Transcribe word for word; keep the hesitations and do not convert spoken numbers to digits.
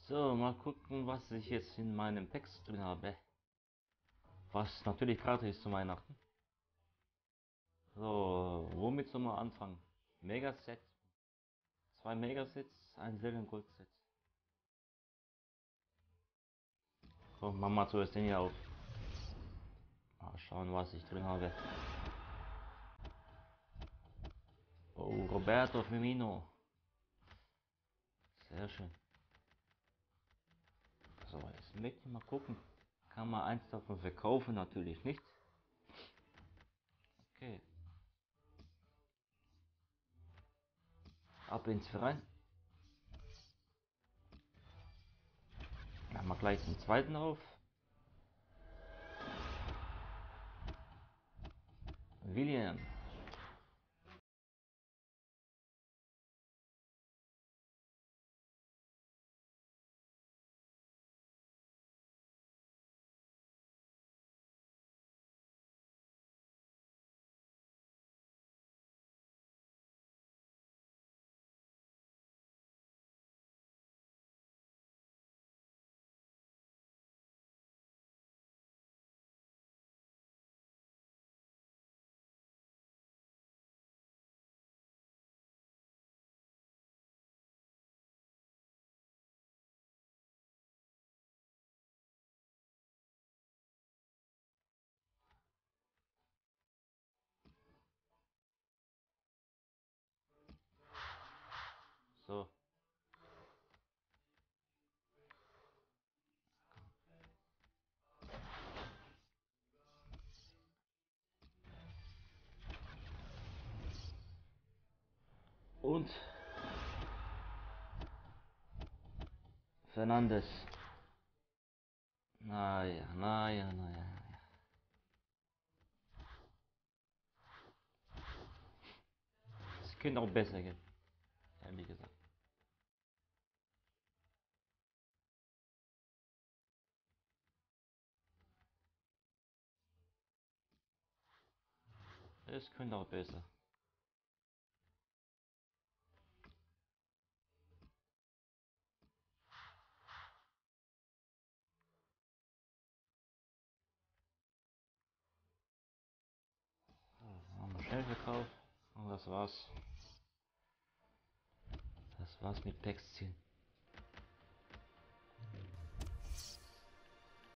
So, mal gucken, was ich jetzt in meinem Text drin habe. Was natürlich gratis ist zu Weihnachten. So, womit soll man anfangen? Megaset. Zwei Megasets, ein Silber- und Goldset. Komm, mach mal zuerst den hier auf. Mal schauen, was ich drin habe. Oh, Roberto Firmino. Sehr schön. So, jetzt möchte ich mal gucken. Kann man eins davon verkaufen? Natürlich nicht. Okay. Ab ins Verein. Machen wir gleich den zweiten auf. William. So. Und Fernandes. Naja, naja, naja. Es könnte auch besser gehen, ehrlich gesagt. Es könnte auch besser. So, haben wir schnell verkauft. Und das war's. Das war's mit Textziehen.